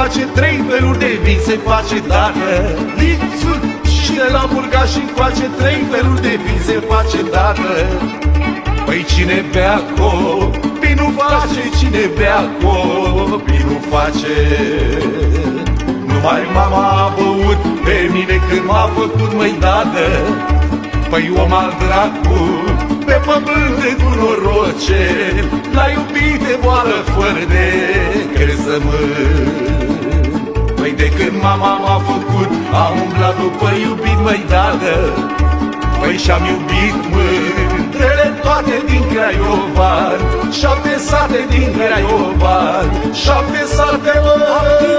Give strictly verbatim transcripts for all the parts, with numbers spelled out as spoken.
încoace trei feluri de vin se face dată. Lipsuri și de la Burgaș încoace trei feluri de vin se face dată. Păi cine bea copii nu face, cine bea copii nu face. Numai mama a băut pe mine când m-a făcut măi dată. Păi om al dracu, pe pământ de cu noroce, l-a iubit de boală fără de crezământ. Păi de când mama m-a făcut, am umblat după iubit măi dată. Păi și-am iubit mândrele toate din Craiova, șapte sate din Craiova, șapte sate măi.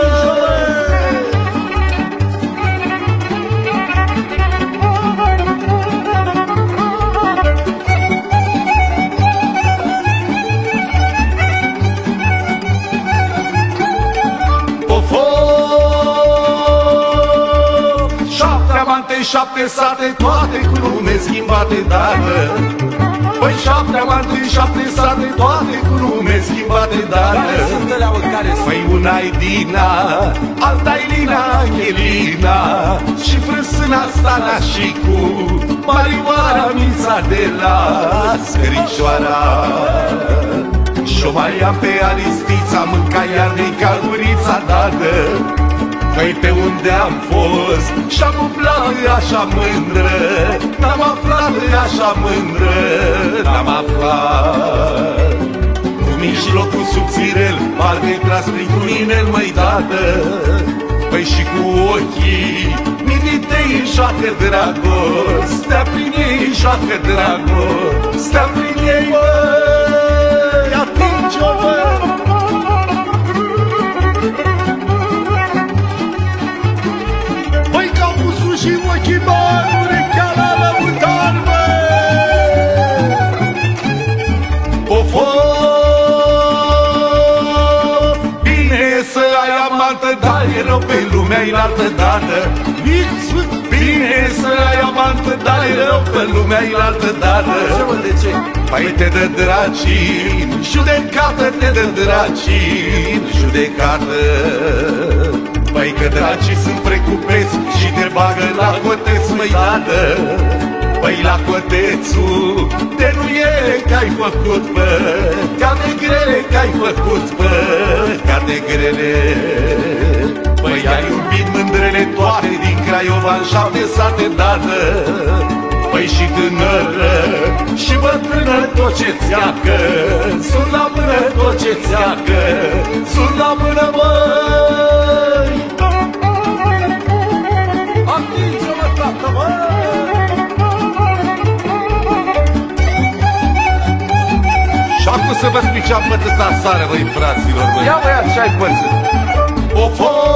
Șapte sate, toate cu nume schimbate, dară. Păi șapte amanti, șapte sate, toate cu nume schimbate, dară. Păi una-i Dina, alta-i Lina, Angelina, și frâsâna Stana și cu Marioara Mița de la Scricioara. Și-o mai am pe Alistița, mânca iarnei ca gurița, dară. Păi pe unde am fost și-am umblat așa mândră, n-am aflat așa mândră, n-am aflat. Cu mijlocul subțirel, parcă-i tras prin inel, măi dată. Păi și cu ochii mititei joacă dragostea, prin ei joacă dragostea, prin ei, măi, atinge-o, măi. Și ochii mari, urechea la lăutar, măi. Of, of, bine să ai amantă, dar e rău pe lumea inaltă, dată. Bine să ai amantă, dar e rău pe lumea inaltă, dată. Păi te dă dracii, judecată, te dă dracii, judecată. Păi că dracii sunt precupeți și te bagă la coteț, măi dată. Păi la cotețul de nu e că-ai făcut, bă, ca de grele că-ai făcut, bă, ca de grele. Păi ai iubit mândrele toate din Craiova în șapte sate, dată. Păi și tânără și bătrână tot ce țeacă, sunt la mână tot ce țeacă, sunt la mână, măi. Atinge-mă, tată, măi. Și acum să vă spui ce-am pățit aseară, băi, fraților, băi. Ia, băiat, ce-ai pățit? Of,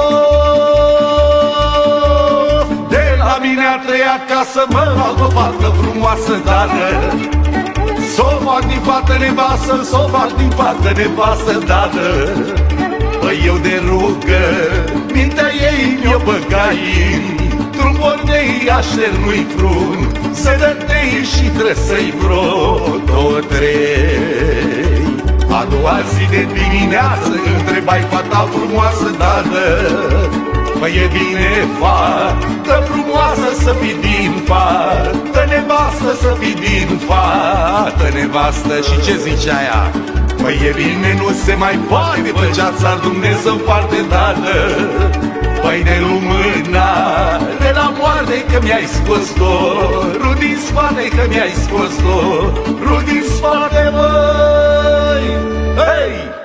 of, de la mine a trăiat ca să mă fac o fată frumoasă, dară. S-o fac din fată nevastă, s-o fac din fată nevastă, dară. Păi eu de rugă, mintea ei mi-o băgai, trupor de-i așter nu-i frun, să dă-te-i și trăsă-i vreo două, trei. A doua zi de dimineață întrebai fata frumoasă, dară. Păi e bine, fată frumoasă, să fii din fată nevastă, să fii din fată nevastă. Și ce zice aia? Păi e bine, nu se mai poate, făcea țar Dumnezeu parte, dară. Păi de lumâna, de la moarte că mi-ai scos-o, ru din spate că mi-ai scos-o, ru din spate, măi. Hei!